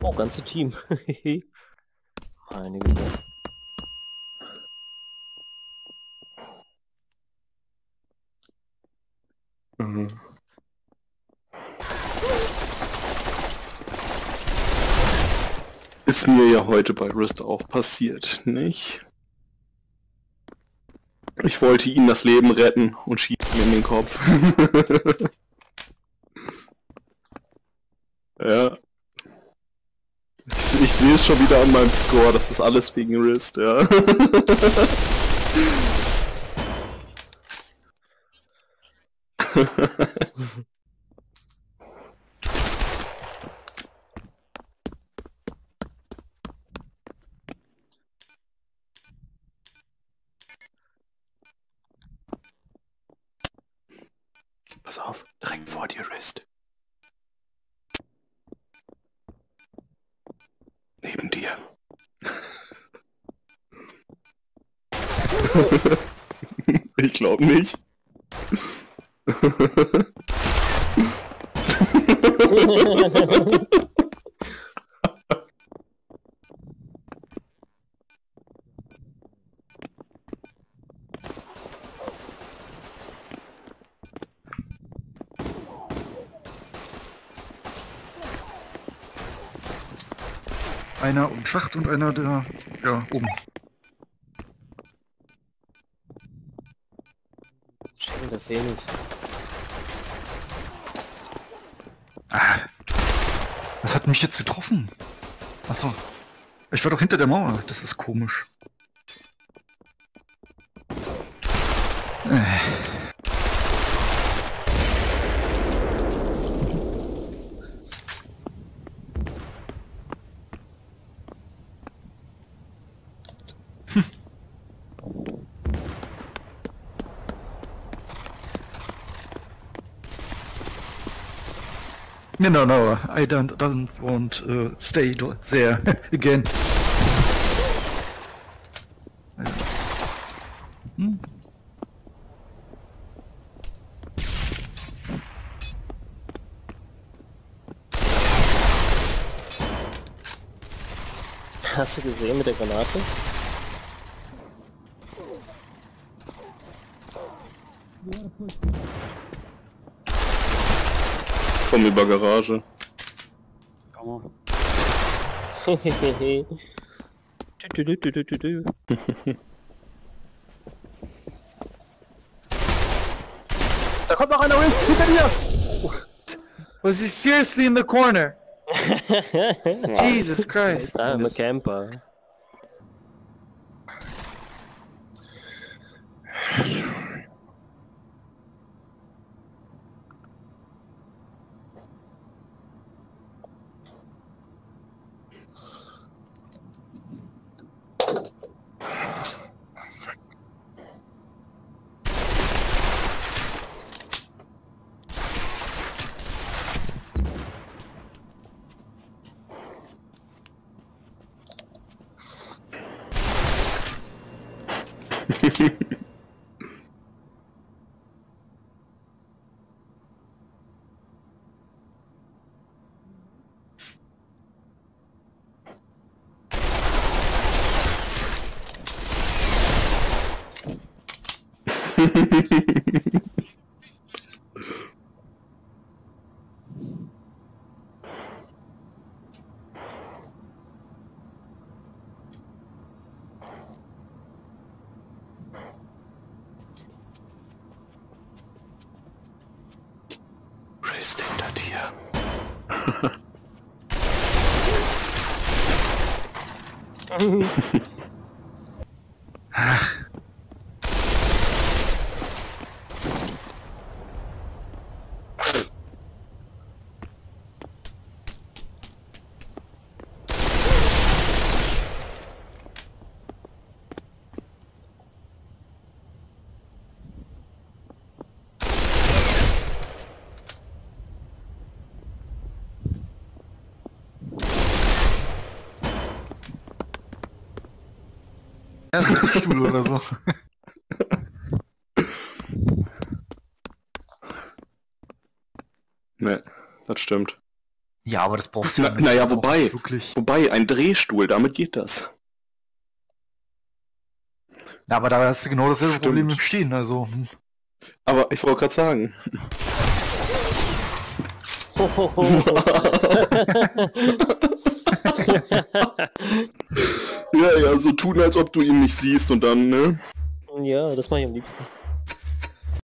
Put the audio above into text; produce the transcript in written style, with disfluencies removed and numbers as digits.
Oh, ganze Team. Meine Güte. Mhm. Ist mir ja heute bei Rist auch passiert, nicht? Ich wollte ihnen das Leben retten und schieße ihm in den Kopf. Ja. Ich sehe es schon wieder an meinem Score, das ist alles wegen Rist, ja. Pass auf, direkt vor dir, Rist. Neben dir. Ich glaube nicht. Einer im Schacht und einer der, ja, oben. Checken das eh nicht. Ah, was hat mich jetzt getroffen? Achso. Ich war doch hinter der Mauer. Das ist komisch. No, I doesn't want stay there again. Hm? Hast du gesehen mit der Granate? Komm über Garage. Hehehe. Da kommt noch einer, Rist, hinter dir! Was he seriously in the corner? Jesus Christ. I'm a camper. Rist hinter dir. Ach. Ja, Stuhl oder so. Ne, das stimmt. Ja, aber das brauchst du ja nicht. Naja, Du brauchst wobei, Wirklich. ein Drehstuhl, damit geht das. Ja, aber da hast du genau dasselbe Stimmt. Problem im Stehen, also. Aber ich wollte gerade sagen. Hohoho. Ja, so tun, als ob du ihn nicht siehst und dann, ne? Ja, das mache ich am liebsten.